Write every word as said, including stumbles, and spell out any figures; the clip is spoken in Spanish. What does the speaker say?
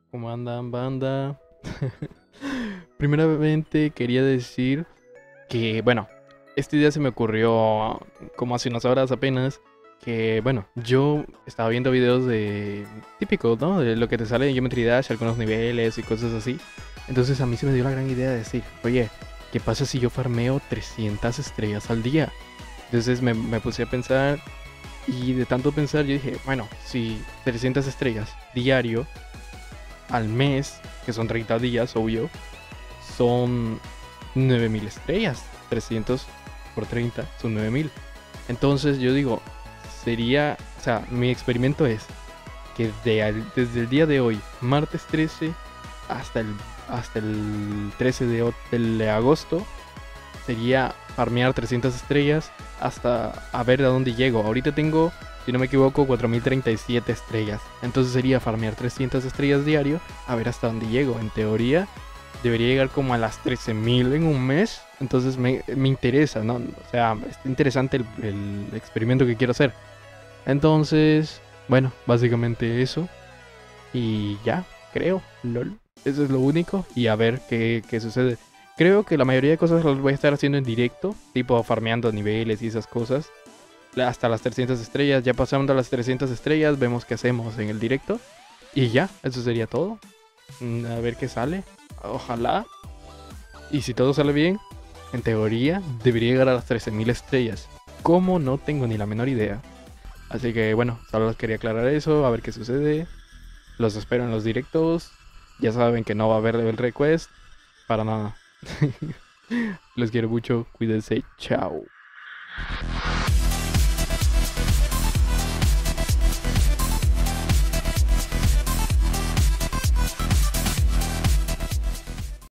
¿Cómo andan, banda? Primeramente quería decir que, bueno, esta idea se me ocurrió como hace unas horas apenas. Que, bueno, yo estaba viendo videos de típicos, ¿no? De lo que te sale en Geometry Dash, algunos niveles y cosas así. Entonces a mí se me dio la gran idea de decir, oye, ¿qué pasa si yo farmeo trescientas estrellas al día? Entonces me, me puse a pensar y de tanto pensar yo dije, bueno, si trescientas estrellas diario al mes, que son treinta días, obvio, son nueve mil estrellas. trescientos por treinta son nueve mil. Entonces yo digo, sería, o sea, mi experimento es que de al- desde el día de hoy, martes trece, hasta el, hasta el trece de, o- del agosto, sería farmear trescientas estrellas hasta a ver a dónde llego. Ahorita tengo, si no me equivoco, cuatro mil treinta y siete estrellas. Entonces sería farmear trescientas estrellas diario a ver hasta dónde llego. En teoría, debería llegar como a las trece mil en un mes. Entonces me, me interesa, ¿no? O sea, está interesante el, el experimento que quiero hacer. Entonces, bueno, básicamente eso. Y ya, creo, lol. Eso es lo único. Y a ver qué, qué sucede. Creo que la mayoría de cosas las voy a estar haciendo en directo, tipo farmeando niveles y esas cosas. Hasta las trescientas estrellas, ya pasando a las trescientas estrellas, vemos qué hacemos en el directo. Y ya, eso sería todo. Mm, A ver qué sale. Ojalá. Y si todo sale bien, en teoría debería llegar a las trece mil estrellas. ¿Cómo? No tengo ni la menor idea. Así que bueno, solo les quería aclarar eso, a ver qué sucede. Los espero en los directos. Ya saben que no va a haber level request. Para nada. Los quiero mucho. Cuídense. Chao.